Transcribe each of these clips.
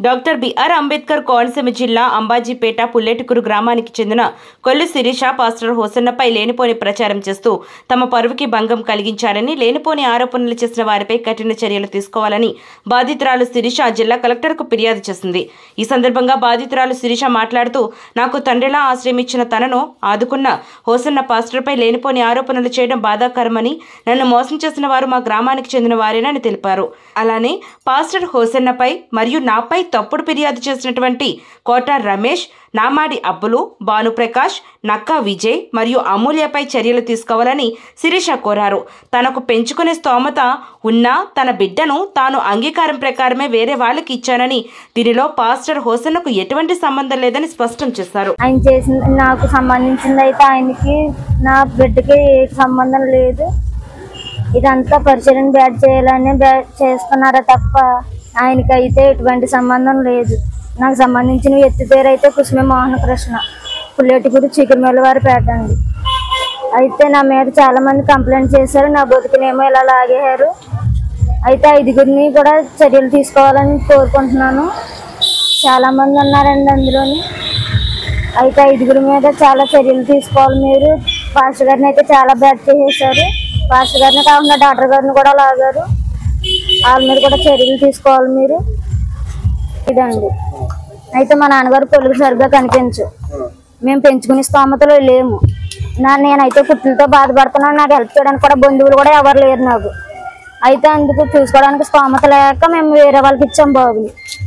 Doctor BR Ambedkar Konaseema జిల్లా అంబాజీపేట పుల్లెటికూరు గ్రామానికి చెందిన కొల్లు శిరీష పాస్టర్ హోసన్నపై లేనిపోని ప్రచారం చేస్తూ తమ పరువుకి భంగం కలిగించారని, లేనిపోని ఆరోపణలు చేసిన వారిపై కఠిన చర్యలు తీసుకోవాలని బాధితురాలు శిరీష జిల్లా కలెక్టర్కు ఫిర్యాదు చేసింది. ఈ సందర్భంగా బాధితురాలు శిరీష మాట్లాడుతూ, నాకు తండ్రిలా ఆశ్రయించిన తనను ఆదుకున్న హోసన్న పాస్టర్పై లేనిపోని ఆరోపణలు చేయడం బాధాకరమని, నన్ను మోసం చేసిన వారు మా గ్రామానికి చెందిన వారేనని తెలిపారు. అలానే పాస్టర్ హోసన్నపై మరియు నాపై తప్పుడు ఫిర్యాదు చేసినటువంటి కోట రమేష్, నామాడి అబ్బులు, భానుప్రకాష్, నక్కా విజయ్ మరియు అమూల్యపై చర్యలు తీసుకోవాలని శిరీష కోరారు. తనకు పెంచుకునే స్తోమత ఉన్నా తన బిడ్డను తాను అంగీకారం ప్రకారమే వేరే వాళ్ళకి ఇచ్చానని, దీనిలో పాస్టర్ హోసన్నకు ఎటువంటి సంబంధం లేదని స్పష్టం చేశారు. ఆయన చేసిన నాకు సంబంధించింది అయితే ఆయనకి నా బిడ్డకి ఏ సంబంధం లేదు. ఇదంతా పరిచయం బ్యాడ్ చేయాలని చేస్తున్నారా తప్ప ఆయనకైతే ఎటువంటి సంబంధం లేదు. నాకు సంబంధించిన వ్యక్తి పేరు అయితే కుసుమ మోహన కృష్ణ, పుల్లెటికూరు చికెన్మెల్లవారిపేట అండి. అయితే నా మీద చాలా మంది కంప్లైంట్ చేశారు. నా బతుకునేమో ఇలా లాగేశారు. అయితే 5గురిని కూడా చర్యలు తీసుకోవాలని కోరుకుంటున్నాను. చాలా మంది ఉన్నారండి అందులోని. అయితే 5గురి మీద చాలా చర్యలు తీసుకోవాలి. మీరు పాస్టర్ గారిని అయితే చాలా బ్యాడ్ చేసేసారు. పాస్టర్ గారిని కాకుండా డాక్టర్ గారిని కూడా లాగారు. వాళ్ళ మీద కూడా చర్యలు తీసుకోవాలి మీరు. ఇదండి. అయితే మా నాన్నగారు పొలుగు సరిగ్గా కనిపించు, మేము పెంచుకునే స్తోమతలో లేము. నేనైతే పుట్టులతో బాధపడుతున్నాను. నాకు హెల్ప్ చేయడానికి కూడా బంధువులు కూడా ఎవరు లేరు నాకు. అయితే అందుకు చూసుకోవడానికి స్తోమత లేక మేము వేరే వాళ్ళకి ఇచ్చాం. బాబుని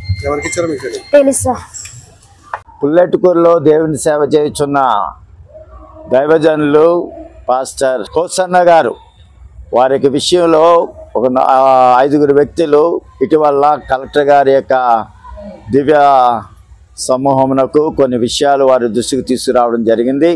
తెలుసా, పుల్లెటికూరులో దేవుని సేవ చేయుచున్న దైవజనులు పాస్టర్ హోసన్న గారు వారికి విషయంలో ఒక 5గురు వ్యక్తులు ఇటీవల కలెక్టర్ గారి యొక్క దివ్య సమూహమునకు కొన్ని విషయాలు వారి దృష్టికి తీసుకురావడం జరిగింది.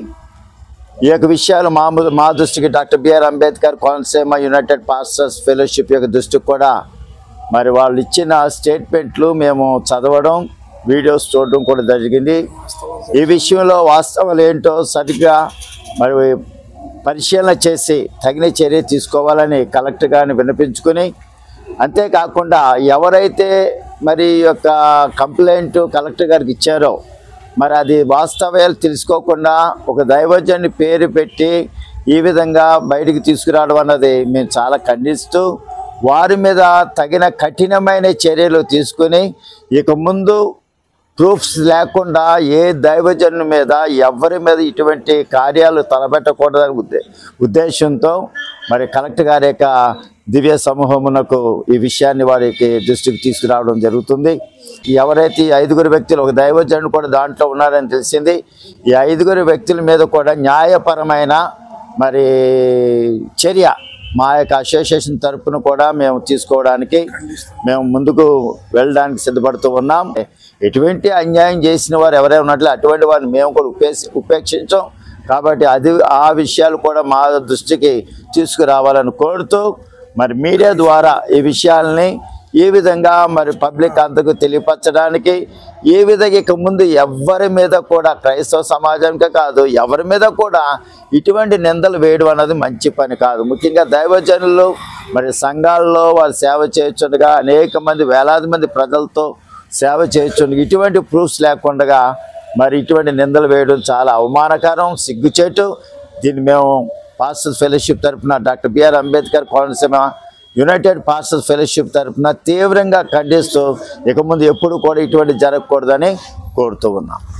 ఈ యొక్క విషయాలు మా దృష్టికి doctor BR Ambedkar Konaseema united pastors fellowship యొక్క దృష్టికి కూడా మరి వాళ్ళు ఇచ్చిన స్టేట్మెంట్లు మేము చదవడం, వీడియోస్ చూడడం కూడా జరిగింది. ఈ విషయంలో వాస్తవాలు ఏంటో సరిగ్గా మరి పరిశీలన చేసి తగిన చర్య తీసుకోవాలని కలెక్టర్ గారిని విన్నపించుకుని, అంతేకాకుండా ఎవరైతే మరి యొక్క కంప్లైంట్ కలెక్టర్ గారికి ఇచ్చారో మరి అది వాస్తవాలు తెలుసుకోకుండా ఒక దైవజన్ని పేరు పెట్టి ఈ విధంగా బయటికి తీసుకురావడం అన్నది మేము చాలా ఖండిస్తూ వారి మీద తగిన కఠినమైన చర్యలు తీసుకుని ఇక ముందు ప్రూఫ్స్ లేకుండా ఏ దైవజను మీద ఎవరి మీద ఇటువంటి కార్యాలు తలపెట్టకూడదని ఉద్దేశంతో మరి కలెక్టర్ గారి యొక్క దివ్య సమూహమునకు ఈ విషయాన్ని వారికి దృష్టికి తీసుకురావడం జరుగుతుంది. ఎవరైతే ఈ 5గురు వ్యక్తులు, ఒక దైవజనుడు కూడా దాంట్లో ఉన్నారని తెలిసింది. ఈ 5గురు వ్యక్తుల మీద కూడా న్యాయపరమైన మరి చర్య మా యొక్క అసోసియేషన్ తరఫున కూడా మేము తీసుకోవడానికి మేము ముందుకు వెళ్ళడానికి సిద్ధపడుతూ ఉన్నాం. ఎటువంటి అన్యాయం చేసిన వారు ఎవరైనా ఉన్నట్లు అటువంటి వారిని మేము కూడా ఉపేక్షించాం. కాబట్టి ఆ విషయాలు కూడా మా దృష్టికి తీసుకురావాలని కోరుతూ మరి మీడియా ద్వారా ఈ విషయాలని ఈ విధంగా మరి పబ్లిక్ అంతకు తెలియపరచడానికి, ఈ విధంగా ఇక ముందు ఎవరి మీద కూడా క్రైస్తవ సమాజానికే కాదు ఎవరి మీద కూడా ఇటువంటి నిందలు వేయడం అన్నది మంచి పని కాదు. ముఖ్యంగా దైవజనులు మరి సంఘాల్లో వారు సేవ చేయొచ్చుండగా అనేక మంది వేలాది మంది ప్రజలతో సేవ చేయొచ్చుండగా ఇటువంటి ప్రూఫ్స్ లేకుండా మరి ఇటువంటి నిందలు వేయడం చాలా అవమానకరం, సిగ్గుచేటు. దీన్ని మేము పాస్టర్స్ ఫెలోషిప్ తరఫున doctor BR Ambedkar Konaseema united pastors fellowship తరఫున తీవ్రంగా ఖండిస్తూ ఇక ముందు ఎప్పుడు కూడా ఇటువంటి జరగకూడదని కోరుతూ ఉన్నాం.